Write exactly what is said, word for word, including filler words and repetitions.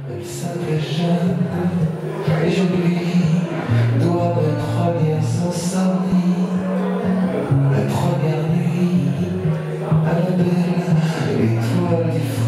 Elle s'appelait Jeanne, et j'oublie, doit me premières insomnies. La première nuit, à la belle étoile du fond.